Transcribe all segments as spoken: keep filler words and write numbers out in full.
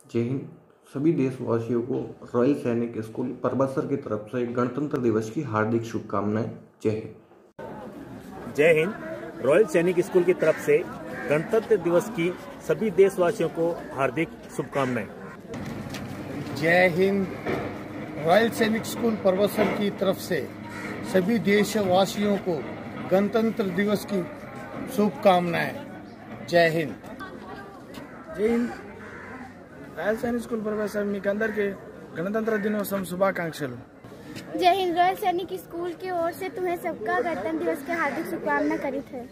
जय हिंद। सभी देशवासियों को रॉयल सैनिक स्कूल परबतसर की तरफ से गणतंत्र दिवस की हार्दिक शुभकामनाएं। जय हिंद। जय हिंद। रॉयल सैनिक स्कूल की तरफ से गणतंत्र दिवस की सभी देशवासियों को हार्दिक शुभकामनाएं। जय हिंद। रॉयल सैनिक स्कूल परबतसर की तरफ से सभी देशवासियों को गणतंत्र दिवस की शुभकामनाएं। जय हिंद। जय हिंद। रॉयल सैनिक स्कूल परबतसर మీకు అందరికీ गणतंत्र दिनोत्सव शुभाकांक्षలు। जय हिंद। रॉयल सैनिक स्कूल की ओर से तुम्हें सबका गणतंत्र दिवस की हार्दिक शुभकामना करीत है।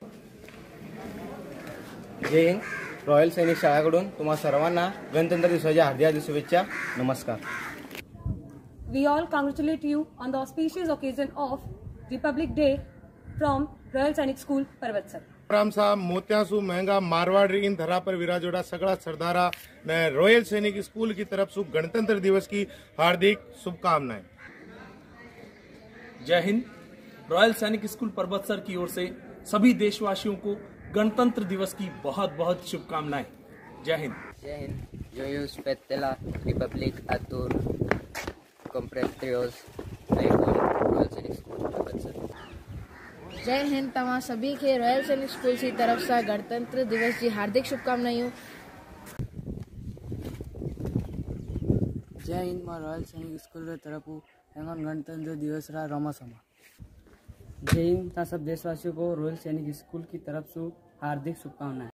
जय हिंद। रॉयल सैनिक शाळेकडून तुम्हा सर्वांना गणतंत्र दिवसाच्या हार्दिक हार्दिक शुभेच्छा। नमस्कार। We all congratulate you on the auspicious occasion of Republic Day from Royal Sainik School, Parvatsar. Ram साहब मोत्यासु महंगा मारवाड़ इन धरा पर विराजोड़ा सगड़ा सरदारा ने रॉयल सैनिक स्कूल की तरफ से गणतंत्र दिवस की हार्दिक शुभकामनाएं। जय हिंद। रॉयल सैनिक स्कूल परबतसर की ओर से सभी देशवासियों को गणतंत्र दिवस की बहुत बहुत शुभकामनाएं। जय Hind. Jai Hind. Yo spettela Republic atur compatriots Royal Sainik School Parbatsar. जय हिंद। तव्हां सभी के रॉयल सैनिक स्कूल की तरफ से गणतंत्र दिवस की हार्दिक शुभकामनाएं। जय हिंद। मां रॉयल सैनिक स्कूल के तरफ एवं गणतंत्र दिवस रा रमासमा। जय हिंद। सब देशवासियों को रॉयल सैनिक स्कूल की तरफ से हार्दिक शुभकामनाएं।